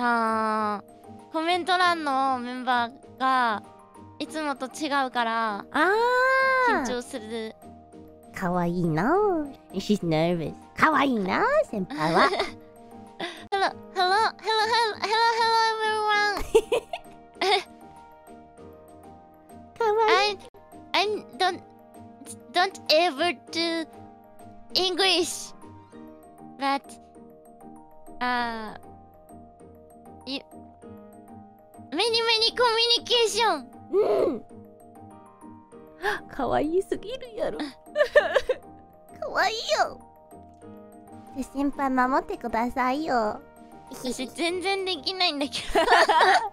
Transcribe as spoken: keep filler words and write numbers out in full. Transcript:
あー、コメント欄のメンバーがいつもと違うからあ緊張する。 かわいいな。She's nervous。かわいいな先輩は。 Hello, hello, hello, hello, hello, everyone. かわいい。 I, I don't, don't ever do English, but, uh, you, many, many communication. うん。かわいすぎるやろ。かわいいよ。先輩守ってくださいよ。 私全然できないんだけど。